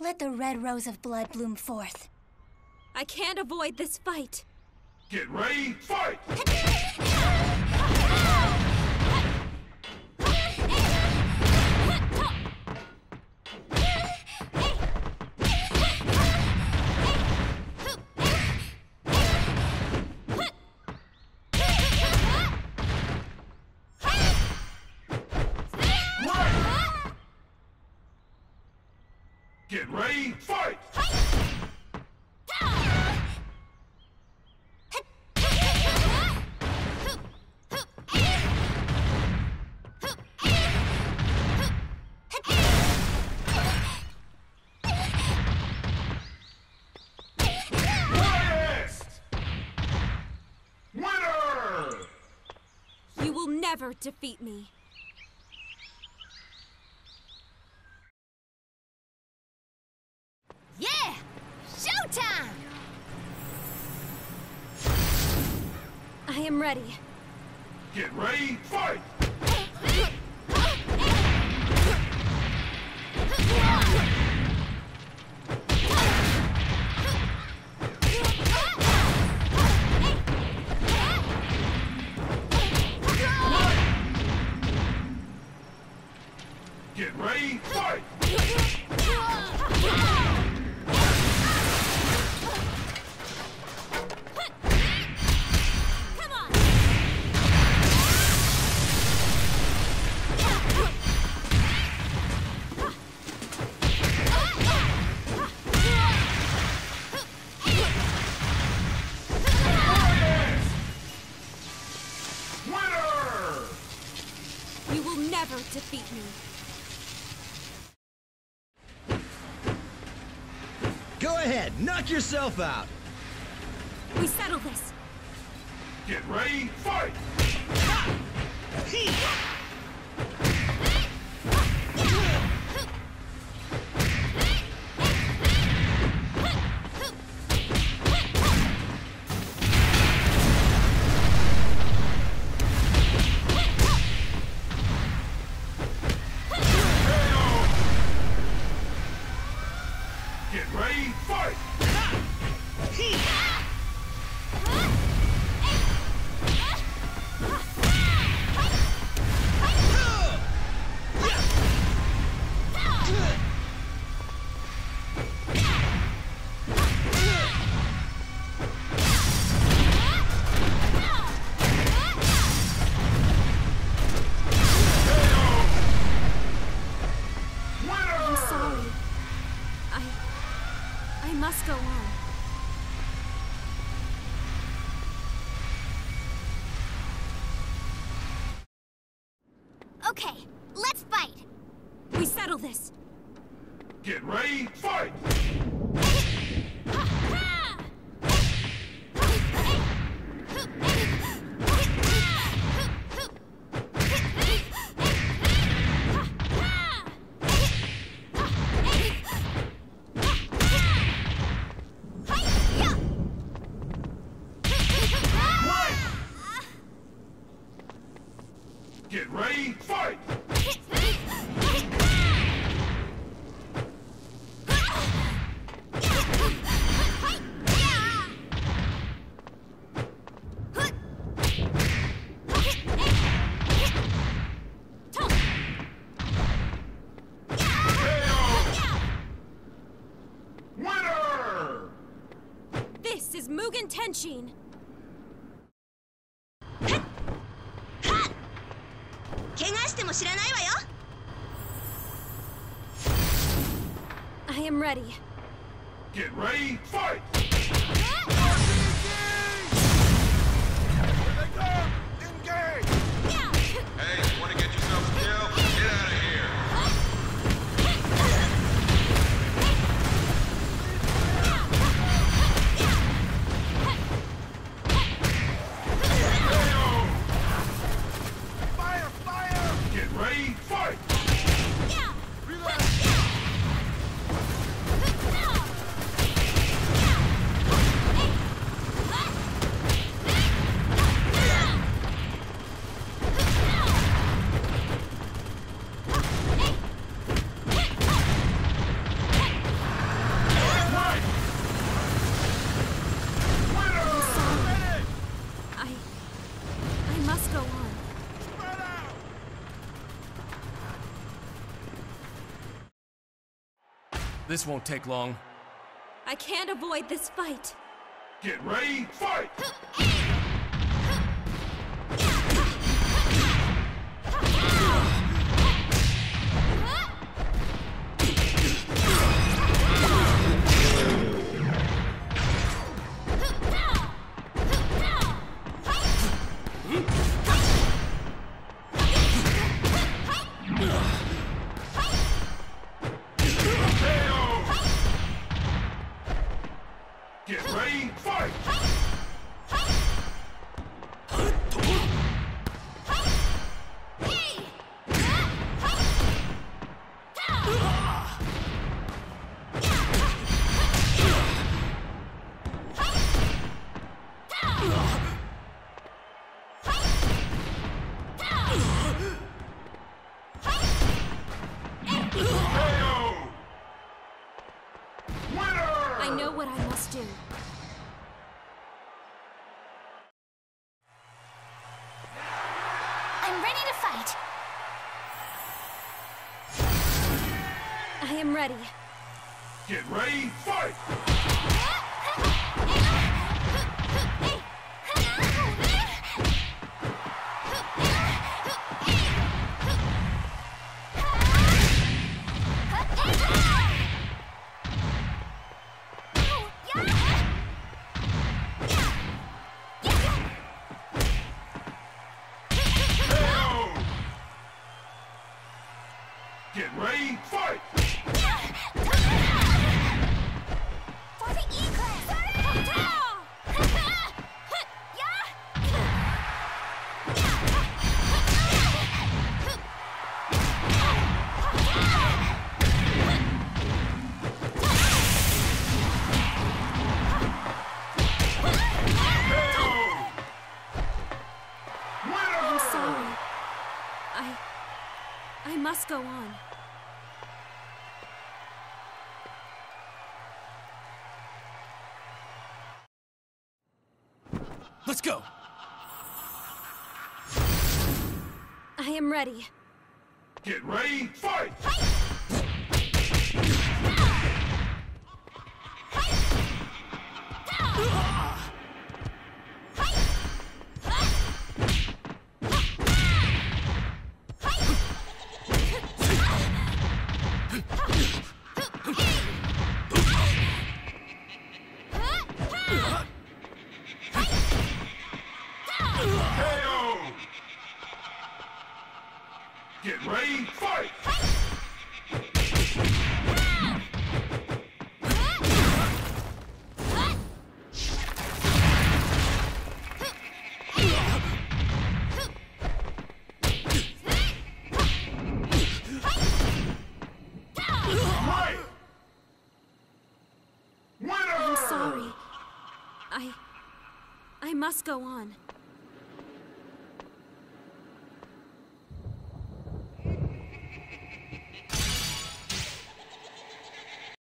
Let the red rose of blood bloom forth. I can't avoid this fight. Get ready, fight! Get ready, fight! Winner! You will never defeat me. Yeah! Showtime! I am ready. Get ready, fight! Get ready, fight! You will never defeat me. Go ahead, knock yourself out. We settle this. Get ready, fight! Get ready, fight! I'm sorry. I must go on. Okay, let's fight! We settle this. Get ready, fight! Get ready, fight! Winner! This is Mugen Tenshin. 怪我しても知らないわよ I am ready. Get ready, fight! Hey, wanna get yourself a kill? Get out of here! Get ready, fight! This won't take long. I can't avoid this fight. Get ready, fight! Get ready, fight! I know what I must do. I'm ready to fight. I am ready. Get ready, fight! Get ready, fight! For the E-Class! I'm sorry. I must go on. Let's go! I am ready. Get ready, fight! Get ready, fight! Right! Winner! I'm sorry. I must go on.